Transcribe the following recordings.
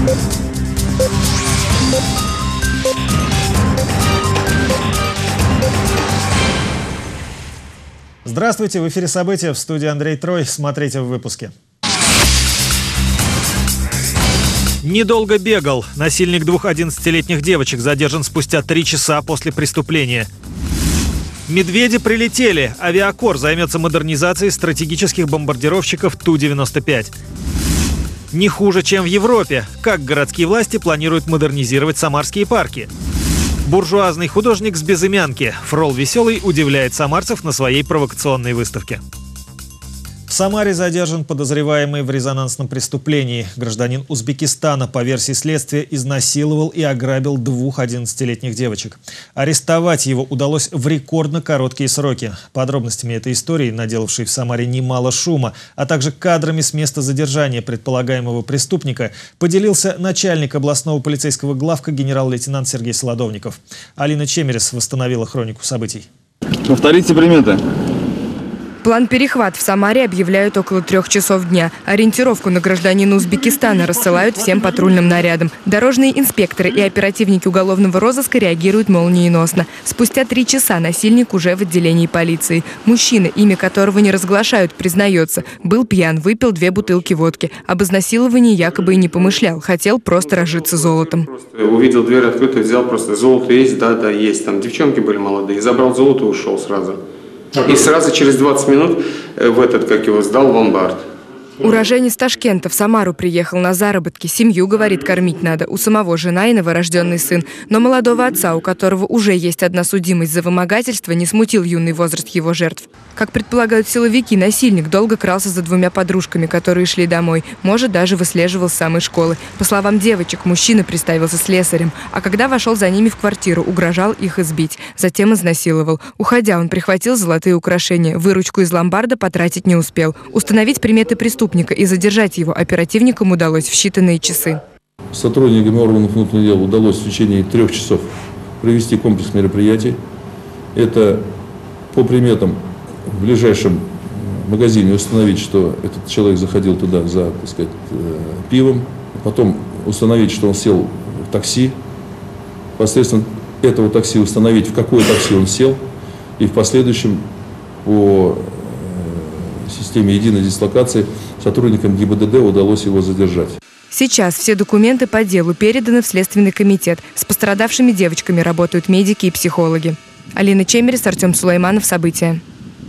Здравствуйте, в эфире «События», в студии Андрей Трой. Смотрите в выпуске. Недолго бегал. Насильник 2 11-летних девочек задержан спустя 3 часа после преступления. Медведи прилетели. Авиакор займется модернизацией стратегических бомбардировщиков Ту-95. Не хуже, чем в Европе. Как городские власти планируют модернизировать самарские парки. Буржуазный художник с безымянки. Фрол Веселый удивляет самарцев на своей провокационной выставке. В Самаре задержан подозреваемый в резонансном преступлении. Гражданин Узбекистана, по версии следствия, изнасиловал и ограбил 2 11-летних девочек. Арестовать его удалось в рекордно короткие сроки. Подробностями этой истории, наделавшей в Самаре немало шума, а также кадрами с места задержания предполагаемого преступника, поделился начальник областного полицейского главка генерал-лейтенант Сергей Солодовников. Алина Чемерес восстановила хронику событий. Повторите приметы. План «Перехват» в Самаре объявляют около 3 часов дня. Ориентировку на гражданина Узбекистана рассылают всем патрульным нарядам. Дорожные инспекторы и оперативники уголовного розыска реагируют молниеносно. Спустя 3 часа насильник уже в отделении полиции. Мужчина, имя которого не разглашают, признается. Был пьян, выпил 2 бутылки водки. Об изнасиловании якобы и не помышлял. Хотел просто разжиться золотом. Увидел дверь открытую, взял просто: золото есть? Да, есть. Там девчонки были молодые. Забрал золото и ушел сразу. И сразу через 20 минут сдал в ломбард. Уроженец Ташкента в Самару приехал на заработки. Семью, говорит, кормить надо. У самого жена и новорожденный сын. Но молодого отца, у которого уже есть одна судимость за вымогательство, не смутил юный возраст его жертв. Как предполагают силовики, насильник долго крался за 2 подружками, которые шли домой. Может, даже выслеживал с самой школы. По словам девочек, мужчина представился слесарем. А когда вошел за ними в квартиру, угрожал их избить. Затем изнасиловал. Уходя, он прихватил золотые украшения. Выручку из ломбарда потратить не успел. Установить приметы преступника и задержать его оперативникам удалось в считанные часы. Сотрудникам органов внутренних дел удалось в течение 3 часов провести комплекс мероприятий. Это по приметам в ближайшем магазине установить, что этот человек заходил туда за, так сказать, пивом. Потом установить, что он сел в такси. Посредством этого такси установить, в какое такси он сел. И в последующем по системе единой дислокации сотрудникам ГИБДД удалось его задержать. Сейчас все документы по делу переданы в Следственный комитет. С пострадавшими девочками работают медики и психологи. Алина Чемерес, Артем Сулайманов. События.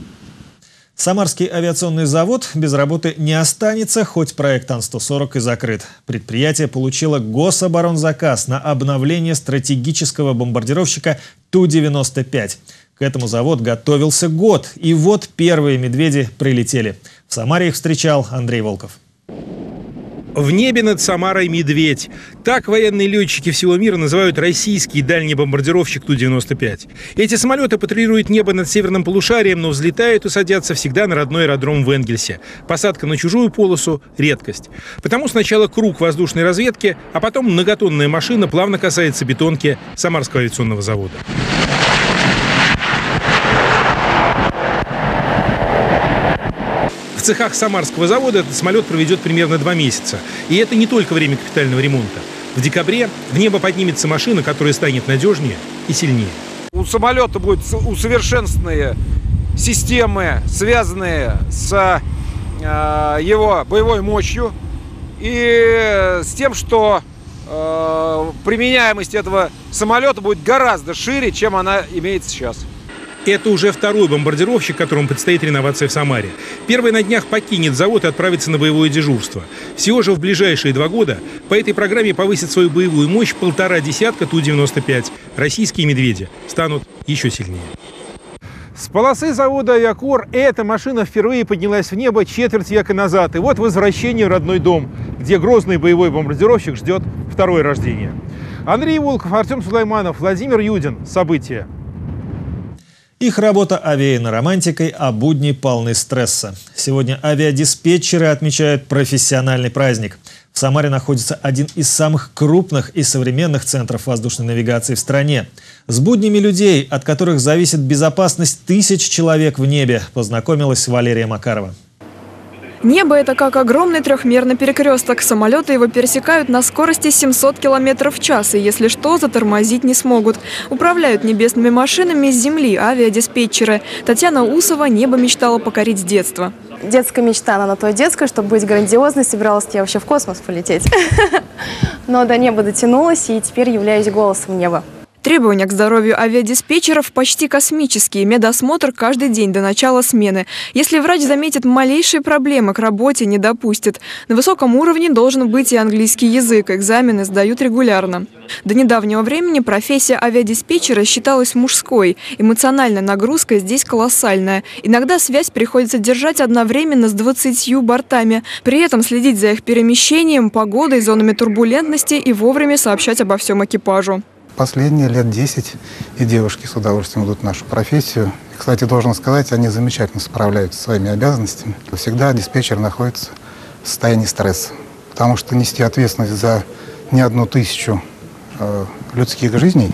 Самарский авиационный завод без работы не останется, хоть проект Ан-140 и закрыт. Предприятие получило гособоронзаказ на обновление стратегического бомбардировщика Ту-95. К этому завод готовился год. И вот первые медведи прилетели. В Самаре их встречал Андрей Волков. В небе над Самарой медведь. Так военные летчики всего мира называют российский дальний бомбардировщик Ту-95. Эти самолеты патрулируют небо над северным полушарием, но взлетают и садятся всегда на родной аэродром в Энгельсе. Посадка на чужую полосу – редкость. Потому сначала круг воздушной разведки, а потом многотонная машина плавно касается бетонки Самарского авиационного завода. В цехах Самарского завода этот самолет проведет примерно 2 месяца. И это не только время капитального ремонта. В декабре в небо поднимется машина, которая станет надежнее и сильнее. У самолета будут усовершенствованные системы, связанные с его боевой мощью и с тем, что применяемость этого самолета будет гораздо шире, чем она имеет сейчас. Это уже 2-й бомбардировщик, которому предстоит реновация в Самаре. Первый на днях покинет завод и отправится на боевое дежурство. Всего же в ближайшие 2 года по этой программе повысит свою боевую мощь 1,5 десятка Ту-95. Российские медведи станут еще сильнее. С полосы завода «Авиакор» эта машина впервые поднялась в небо четверть века назад. И вот возвращение в родной дом, где грозный боевой бомбардировщик ждет 2-е рождение. Андрей Волков, Артем Сулайманов, Владимир Юдин. События. Их работа овеяна романтикой, а будни полны стресса. Сегодня авиадиспетчеры отмечают профессиональный праздник. В Самаре находится один из самых крупных и современных центров воздушной навигации в стране. С буднями людей, от которых зависит безопасность тысяч человек в небе, познакомилась Валерия Макарова. Небо – это как огромный трехмерный перекресток. Самолеты его пересекают на скорости 700 км в час. И если что, затормозить не смогут. Управляют небесными машинами с земли авиадиспетчеры. Татьяна Усова небо мечтала покорить с детства. Детская мечта, она на то детская, чтобы быть грандиозной. Собиралась я вообще в космос полететь. Но до неба дотянулась и теперь являюсь голосом неба. Требования к здоровью авиадиспетчеров почти космические. Медосмотр каждый день до начала смены. Если врач заметит малейшие проблемы, к работе не допустит. На высоком уровне должен быть и английский язык. Экзамены сдают регулярно. До недавнего времени профессия авиадиспетчера считалась мужской. Эмоциональная нагрузка здесь колоссальная. Иногда связь приходится держать одновременно с 20 бортами. При этом следить за их перемещением, погодой, зонами турбулентности и вовремя сообщать обо всем экипажу. Последние лет 10 и девушки с удовольствием идут в нашу профессию. И, кстати, должен сказать, они замечательно справляются со своими обязанностями. Всегда диспетчер находится в состоянии стресса, потому что нести ответственность за не 1000 людских жизней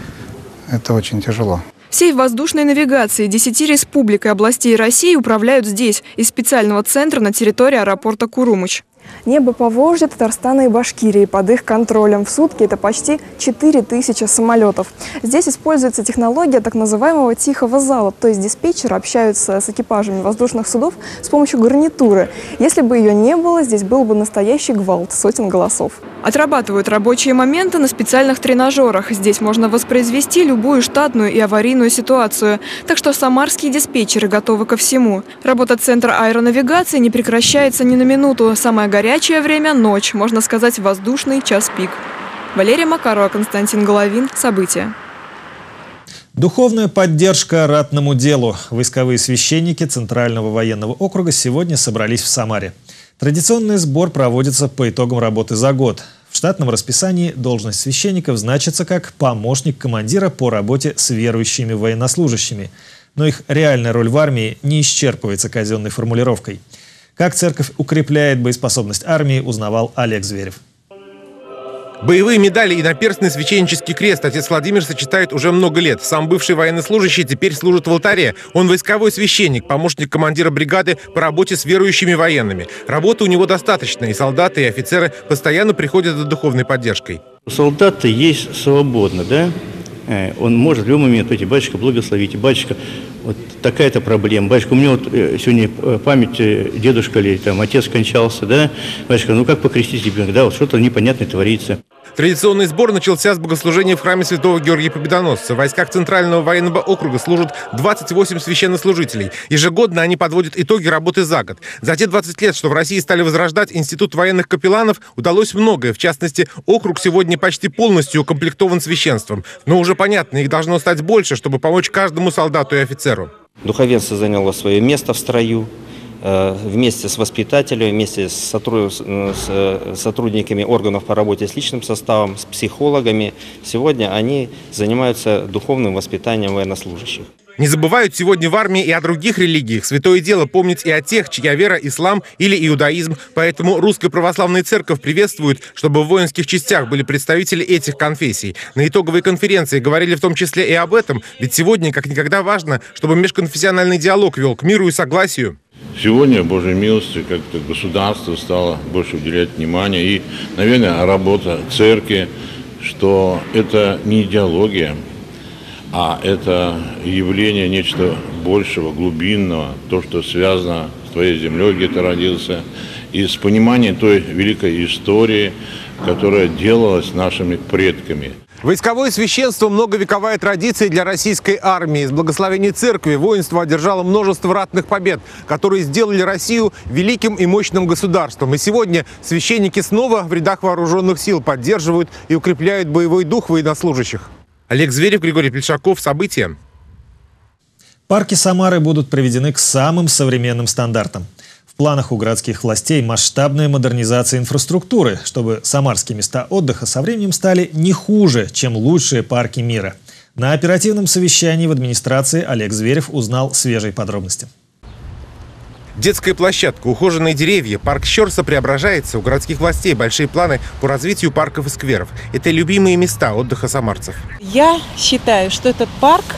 – это очень тяжело. Всей воздушной навигацией 10 республик и областей России управляют здесь, из специального центра на территории аэропорта Курумыч. Небо Поволжья, Татарстана и Башкирии под их контролем. В сутки это почти 4000 самолетов. Здесь используется технология так называемого тихого зала. То есть диспетчеры общаются с экипажами воздушных судов с помощью гарнитуры. Если бы ее не было, здесь был бы настоящий гвалт сотен голосов. Отрабатывают рабочие моменты на специальных тренажерах. Здесь можно воспроизвести любую штатную и аварийную ситуацию. Так что самарские диспетчеры готовы ко всему. Работа центра аэронавигации не прекращается ни на минуту. Самое горячее время – ночь, можно сказать, воздушный час пик. Валерия Макарова, Константин Головин. События. Духовная поддержка ратному делу. Войсковые священники Центрального военного округа сегодня собрались в Самаре. Традиционный сбор проводится по итогам работы за год. В штатном расписании должность священников значится как помощник командира по работе с верующими военнослужащими. Но их реальная роль в армии не исчерпывается казенной формулировкой. Как церковь укрепляет боеспособность армии, узнавал Олег Зверев. Боевые медали и наперстный священнический крест отец Владимир сочетает уже много лет. Сам бывший военнослужащий теперь служит в алтаре. Он войсковой священник, помощник командира бригады по работе с верующими военными. Работы у него достаточно, и солдаты, и офицеры постоянно приходят за духовной поддержкой. Солдат-то есть свободно, да? Он может в любой момент пойти: батюшка, благословите, батюшка, вот такая-то проблема, батюшка, у меня вот сегодня память, дедушка или там отец скончался, да, батюшка, ну как покрестить ребенка, да, вот что-то непонятное творится. Традиционный сбор начался с богослужения в храме святого Георгия Победоносца. В войсках Центрального военного округа служат 28 священнослужителей. Ежегодно они подводят итоги работы за год. За те 20 лет, что в России стали возрождать институт военных капелланов, удалось многое. В частности, округ сегодня почти полностью укомплектован священством. Но уже понятно, их должно стать больше, чтобы помочь каждому солдату и офицеру. Духовенство заняло свое место в строю. Вместе с воспитателями, вместе с сотрудниками органов по работе с личным составом, с психологами. Сегодня они занимаются духовным воспитанием военнослужащих. Не забывают сегодня в армии и о других религиях. Святое дело помнить и о тех, чья вера – ислам или иудаизм. Поэтому Русская Православная Церковь приветствует, чтобы в воинских частях были представители этих конфессий. На итоговой конференции говорили в том числе и об этом. Ведь сегодня, как никогда, важно, чтобы межконфессиональный диалог вел к миру и согласию. Сегодня, Божьей милостью, как-то государство стало больше уделять внимание. И, наверное, работа церкви, что это не идеология, а это явление нечто большего, глубинного, то, что связано с твоей землей, где ты родился, и с пониманием той великой истории, которая делалась нашими предками. Войсковое священство – многовековая традиция для российской армии. С благословения церкви воинство одержало множество ратных побед, которые сделали Россию великим и мощным государством. И сегодня священники снова в рядах вооруженных сил поддерживают и укрепляют боевой дух военнослужащих. Олег Зверев, Григорий Плешаков. События. Парки Самары будут приведены к самым современным стандартам. В планах у городских властей масштабная модернизация инфраструктуры, чтобы самарские места отдыха со временем стали не хуже, чем лучшие парки мира. На оперативном совещании в администрации Олег Зверев узнал свежие подробности. Детская площадка, ухоженные деревья, парк Щорса преображается. У городских властей большие планы по развитию парков и скверов. Это любимые места отдыха самарцев. Я считаю, что этот парк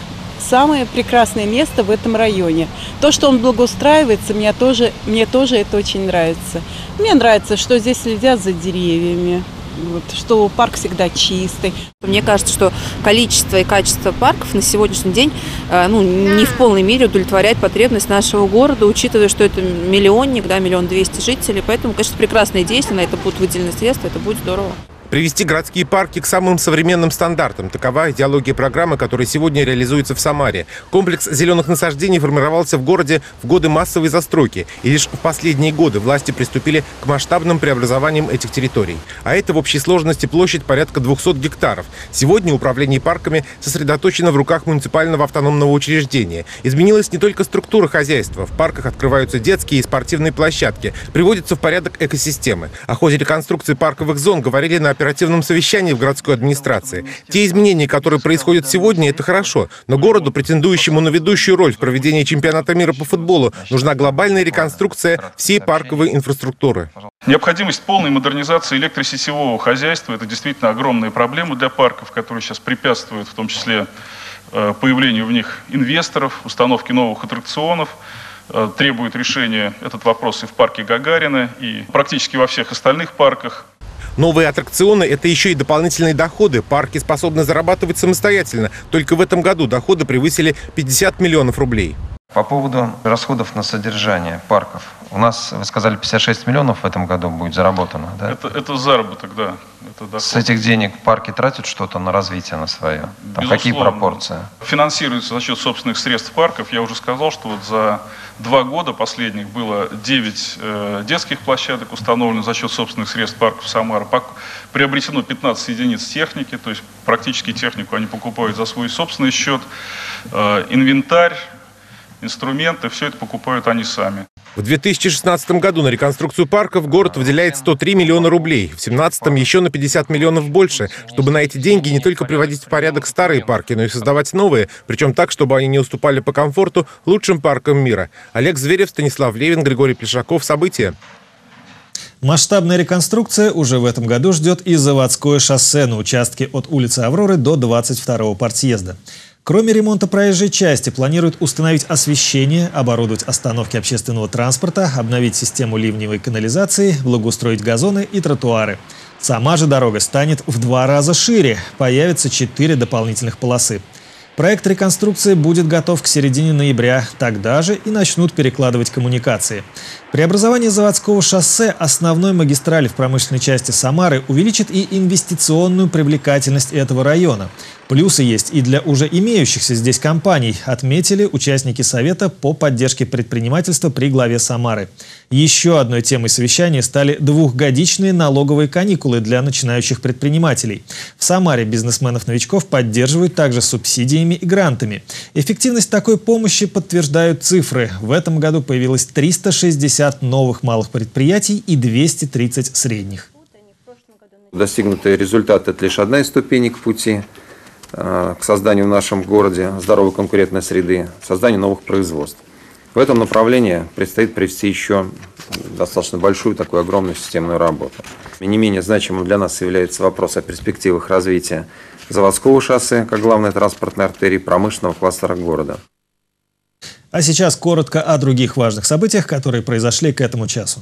самое прекрасное место в этом районе. То, что он благоустраивается, мне тоже это очень нравится. Мне нравится, что здесь следят за деревьями, что парк всегда чистый. Мне кажется, что количество и качество парков на сегодняшний день не в полной мере удовлетворяет потребность нашего города, учитывая, что это миллионник, 1 200 000 жителей. Поэтому, конечно, прекрасная идея, если на это будут выделены средства, это будет здорово. Привести городские парки к самым современным стандартам. Такова идеология программы, которая сегодня реализуется в Самаре. Комплекс зеленых насаждений формировался в городе в годы массовой застройки. И лишь в последние годы власти приступили к масштабным преобразованиям этих территорий. А это в общей сложности площадь порядка 200 гектаров. Сегодня управление парками сосредоточено в руках муниципального автономного учреждения. Изменилась не только структура хозяйства. В парках открываются детские и спортивные площадки. Приводятся в порядок экосистемы. О ходе реконструкции парковых зон говорили на оперативном совещании в городской администрации. Те изменения, которые происходят сегодня, это хорошо. Но городу, претендующему на ведущую роль в проведении чемпионата мира по футболу, нужна глобальная реконструкция всей парковой инфраструктуры. Необходимость полной модернизации электросетевого хозяйства – это действительно огромная проблема для парков, которые сейчас препятствуют в том числе появлению в них инвесторов, установке новых аттракционов. Требует решения этот вопрос и в парке Гагарина, и практически во всех остальных парках. Новые аттракционы – это еще и дополнительные доходы. Парки способны зарабатывать самостоятельно. Только в этом году доходы превысили 50 миллионов рублей. По поводу расходов на содержание парков. У нас, вы сказали, 56 миллионов в этом году будет заработано, да? Это заработок, да. Это доход. С этих денег парки тратят что-то на развитие на свое? Там какие пропорции? Финансируется за счет собственных средств парков. Я уже сказал, что вот за 2 года последних было 9 детских площадок установлено за счет собственных средств парков Самары. Приобретено 15 единиц техники, то есть практически технику они покупают за свой собственный счет. Инвентарь, инструменты, все это покупают они сами. В 2016 году на реконструкцию парков город выделяет 103 миллиона рублей. В 2017 еще на 50 миллионов больше, чтобы на эти деньги не только приводить в порядок старые парки, но и создавать новые, причем так, чтобы они не уступали по комфорту лучшим паркам мира. Олег Зверев, Станислав Левин, Григорий Плешаков. События. Масштабная реконструкция уже в этом году ждет и заводское шоссе на участке от улицы Авроры до 22-го партсъезда. Кроме ремонта проезжей части, планируют установить освещение, оборудовать остановки общественного транспорта, обновить систему ливневой канализации, благоустроить газоны и тротуары. Сама же дорога станет в 2 раза шире, появится 4 дополнительных полосы. Проект реконструкции будет готов к середине ноября, тогда же и начнут перекладывать коммуникации. Преобразование заводского шоссе, основной магистрали в промышленной части Самары, увеличит и инвестиционную привлекательность этого района. Плюсы есть и для уже имеющихся здесь компаний, отметили участники Совета по поддержке предпринимательства при главе Самары. Еще одной темой совещания стали 2-годичные налоговые каникулы для начинающих предпринимателей. В Самаре бизнесменов-новичков поддерживают также субсидиями и грантами. Эффективность такой помощи подтверждают цифры. В этом году появилось 360 новых малых предприятий и 230 средних. Достигнутый результат – это лишь одна из ступенек пути к созданию в нашем городе здоровой конкурентной среды, созданию новых производств. В этом направлении предстоит провести еще достаточно большую, такую огромную системную работу. И не менее значимым для нас является вопрос о перспективах развития заводского шоссе, как главной транспортной артерии промышленного кластера города. А сейчас коротко о других важных событиях, которые произошли к этому часу.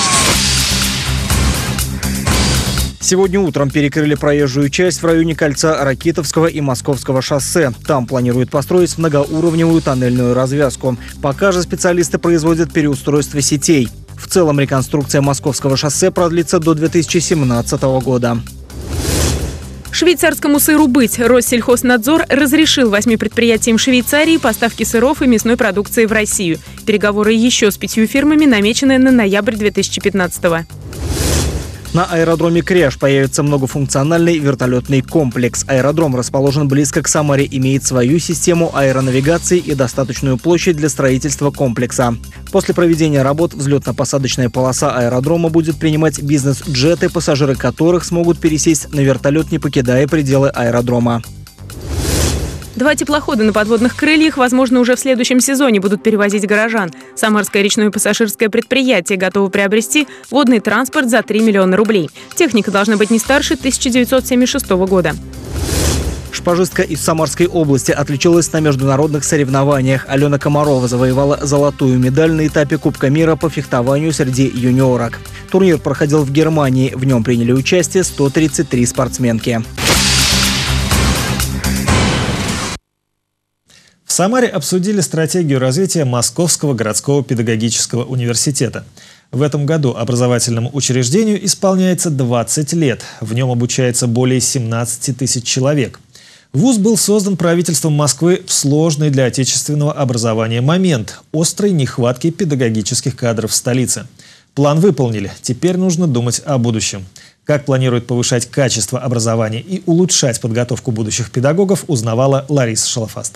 Сегодня утром перекрыли проезжую часть в районе кольца Ракитовского и Московского шоссе. Там планируют построить многоуровневую тоннельную развязку. Пока же специалисты производят переустройство сетей. В целом реконструкция Московского шоссе продлится до 2017 года. Швейцарскому сыру быть. Россельхознадзор разрешил 8 предприятиям Швейцарии поставки сыров и мясной продукции в Россию. Переговоры еще с 5 фирмами намечены на ноябрь 2015 года. На аэродроме Кряж появится многофункциональный вертолетный комплекс. Аэродром расположен близко к Самаре, имеет свою систему аэронавигации и достаточную площадь для строительства комплекса. После проведения работ взлетно-посадочная полоса аэродрома будет принимать бизнес-джеты, пассажиры которых смогут пересесть на вертолет, не покидая пределы аэродрома. 2 теплохода на подводных крыльях, возможно, уже в следующем сезоне будут перевозить горожан. Самарское речное пассажирское предприятие готово приобрести водный транспорт за 3 миллиона рублей. Техника должна быть не старше 1976 года. шпажистка из Самарской области отличилась на международных соревнованиях. Алена Комарова завоевала золотую медаль на этапе Кубка мира по фехтованию среди юниорок. Турнир проходил в Германии. В нем приняли участие 133 спортсменки. В Самаре обсудили стратегию развития Московского городского педагогического университета. В этом году образовательному учреждению исполняется 20 лет. В нем обучается более 17 тысяч человек. Вуз был создан правительством Москвы в сложный для отечественного образования момент – острой нехватки педагогических кадров в столице. План выполнили. Теперь нужно думать о будущем. Как планируют повышать качество образования и улучшать подготовку будущих педагогов, узнавала Лариса Шалафаст.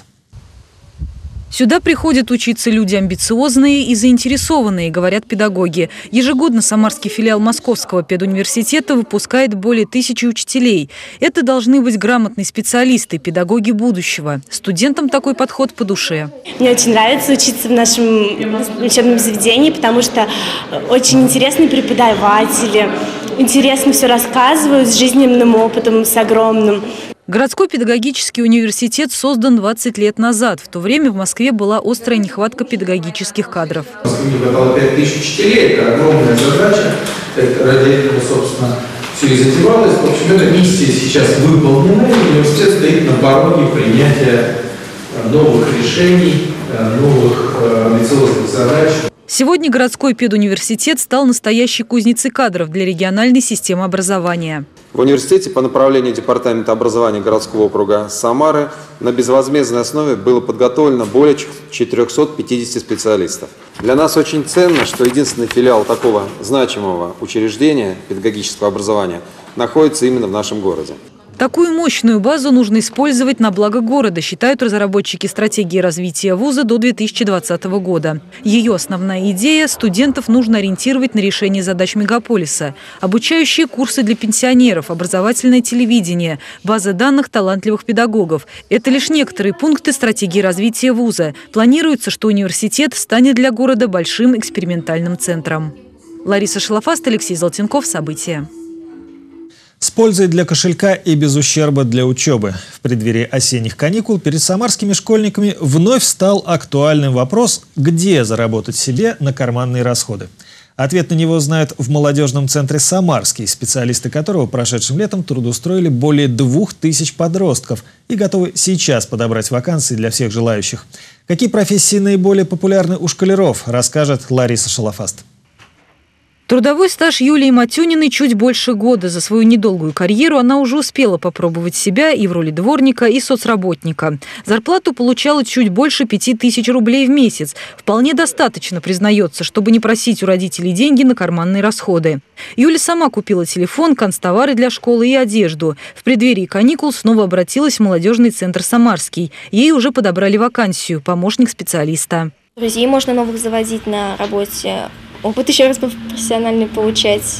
Сюда приходят учиться люди амбициозные и заинтересованные, говорят педагоги. Ежегодно самарский филиал Московского педуниверситета выпускает более 1000 учителей. Это должны быть грамотные специалисты, педагоги будущего. Студентам такой подход по душе. Мне очень нравится учиться в нашем учебном заведении, потому что очень интересные преподаватели, интересно все рассказывают, с жизненным опытом, с огромным. Городской педагогический университет создан 20 лет назад. В то время в Москве была острая нехватка педагогических кадров. В Москве не хватало 5000 учителей. Это огромная задача. Это ради этого, собственно, все и затевалось. В общем, эта миссия сейчас выполнена. И университет стоит на пороге принятия новых решений, новых амбициозных задач. Сегодня городской педуниверситет стал настоящей кузницей кадров для региональной системы образования. В университете по направлению Департамента образования городского округа Самары на безвозмездной основе было подготовлено более 450 специалистов. Для нас очень ценно, что единственный филиал такого значимого учреждения педагогического образования находится именно в нашем городе. Такую мощную базу нужно использовать на благо города, считают разработчики стратегии развития вуза до 2020 года. Ее основная идея – студентов нужно ориентировать на решение задач мегаполиса. Обучающие курсы для пенсионеров, образовательное телевидение, база данных талантливых педагогов – это лишь некоторые пункты стратегии развития вуза. Планируется, что университет станет для города большим экспериментальным центром. Лариса Шалафаст, Алексей Золотенков. События. С пользой для кошелька и без ущерба для учебы. В преддверии осенних каникул перед самарскими школьниками вновь стал актуальным вопрос, где заработать себе на карманные расходы. Ответ на него знают в молодежном центре «Самарский», специалисты которого прошедшим летом трудоустроили более 2000 подростков и готовы сейчас подобрать вакансии для всех желающих. Какие профессии наиболее популярны у школяров, расскажет Лариса Шалафаст. Трудовой стаж Юлии Матюниной чуть больше года. За свою недолгую карьеру она уже успела попробовать себя и в роли дворника, и соцработника. Зарплату получала чуть больше 5000 рублей в месяц. Вполне достаточно, признается, чтобы не просить у родителей деньги на карманные расходы. Юля сама купила телефон, канцтовары для школы и одежду. В преддверии каникул снова обратилась в молодежный центр «Самарский». Ей уже подобрали вакансию – помощник специалиста. Друзей можно новых заводить на работе. Опыт еще раз профессиональный получать.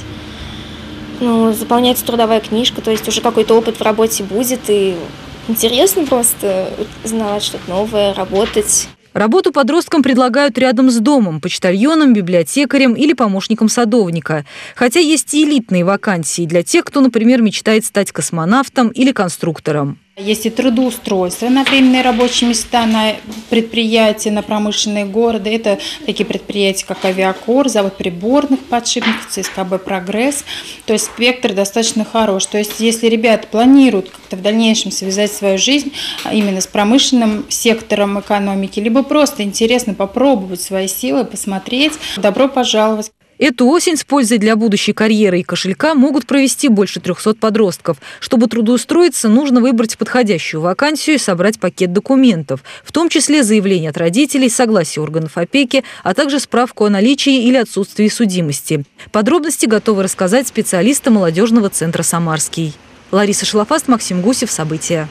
Заполняется трудовая книжка, то есть уже какой-то опыт в работе будет. И интересно просто узнавать что-то новое, работать. Работу подросткам предлагают рядом с домом – почтальоном, библиотекарем или помощником садовника. Хотя есть и элитные вакансии для тех, кто, например, мечтает стать космонавтом или конструктором. Есть и трудоустройство на временные рабочие места, на предприятия, на промышленные города. Это такие предприятия, как Авиакор, завод приборных подшипников, ЦСКБ «Прогресс». То есть спектр достаточно хорош. То есть если ребята планируют как-то в дальнейшем связать свою жизнь именно с промышленным сектором экономики, либо просто интересно попробовать свои силы, посмотреть, добро пожаловать. Эту осень с пользой для будущей карьеры и кошелька могут провести больше 300 подростков. Чтобы трудоустроиться, нужно выбрать подходящую вакансию и собрать пакет документов, в том числе заявление от родителей, согласие органов опеки, а также справку о наличии или отсутствии судимости. Подробности готовы рассказать специалисты молодежного центра «Самарский». Лариса Шалафаст, Максим Гусев. События.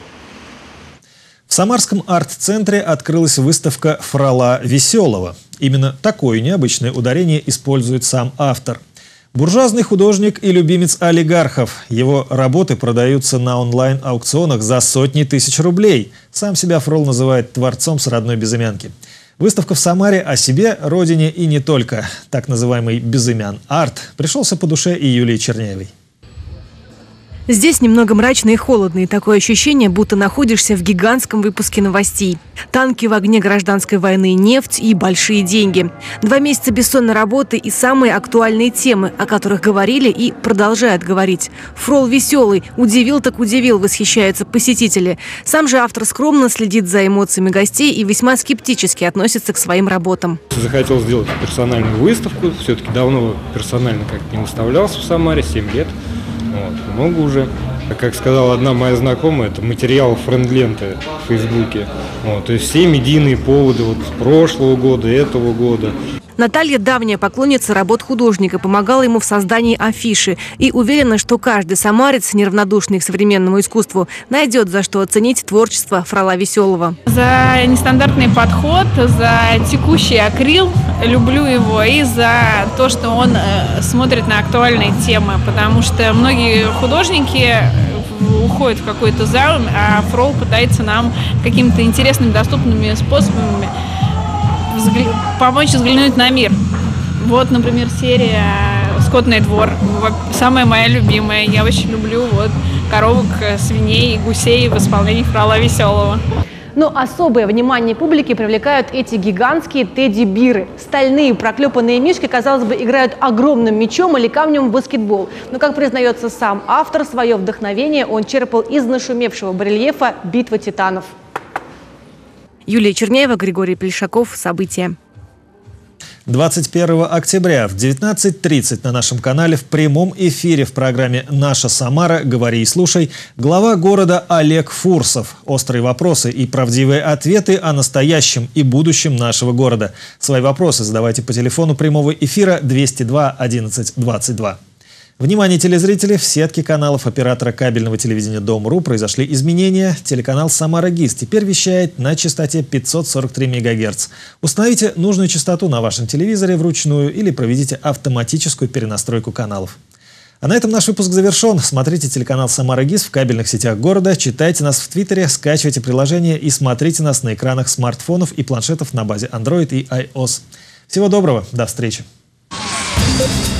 В Самарском арт-центре открылась выставка Фрала Веселого. Именно такое необычное ударение использует сам автор. Буржуазный художник и любимец олигархов. Его работы продаются на онлайн-аукционах за сотни тысяч рублей. Сам себя Фрол называет творцом с родной безымянки. Выставка в Самаре о себе, родине и не только. Так называемый безымян арт пришелся по душе и Юлии Черняевой. Здесь немного мрачно и холодно, и такое ощущение, будто находишься в гигантском выпуске новостей. Танки в огне гражданской войны, нефть и большие деньги. 2 месяца бессонной работы и самые актуальные темы, о которых говорили и продолжают говорить. Фрол веселый, удивил так удивил, восхищаются посетители. Сам же автор скромно следит за эмоциями гостей и весьма скептически относится к своим работам. Захотел сделать персональную выставку, все-таки давно персонально как-то не выставлялся в Самаре, 7 лет. Много уже. Как сказала одна моя знакомая, это материал френд-ленты в Фейсбуке. То есть все медийные поводы прошлого года, этого года. Наталья – давняя поклонница работ художника, помогала ему в создании афиши и уверена, что каждый самарец, неравнодушный к современному искусству, найдет за что оценить творчество Фрола Веселого. За нестандартный подход, за текущий акрил, люблю его, и за то, что он смотрит на актуальные темы, потому что многие художники уходят в какой-то зал, а Фрол пытается нам какими-то интересными, доступными способами помочь взглянуть на мир. Вот, например, серия «Скотный двор». Самая моя любимая. Я очень люблю коровок, свиней и гусей в исполнении Фрола Веселого. Но особое внимание публики привлекают эти гигантские тедди-биры. Стальные проклепанные мишки, казалось бы, играют огромным мячом или камнем в баскетбол. Но, как признается сам автор, свое вдохновение он черпал из нашумевшего барельефа «Битва титанов». Юлия Черняева, Григорий Плешаков. События. 21 октября в 19:30 на нашем канале в прямом эфире в программе «Наша Самара. Говори и слушай» глава города Олег Фурсов. Острые вопросы и правдивые ответы о настоящем и будущем нашего города. Свои вопросы задавайте по телефону прямого эфира 202 11 22. Внимание, телезрители! В сетке каналов оператора кабельного телевидения Дом.ру произошли изменения. Телеканал «Самара ГИС» теперь вещает на частоте 543 МГц. Установите нужную частоту на вашем телевизоре вручную или проведите автоматическую перенастройку каналов. А на этом наш выпуск завершен. Смотрите телеканал «Самара ГИС» в кабельных сетях города, читайте нас в Твиттере, скачивайте приложение и смотрите нас на экранах смартфонов и планшетов на базе Android и iOS. Всего доброго, до встречи!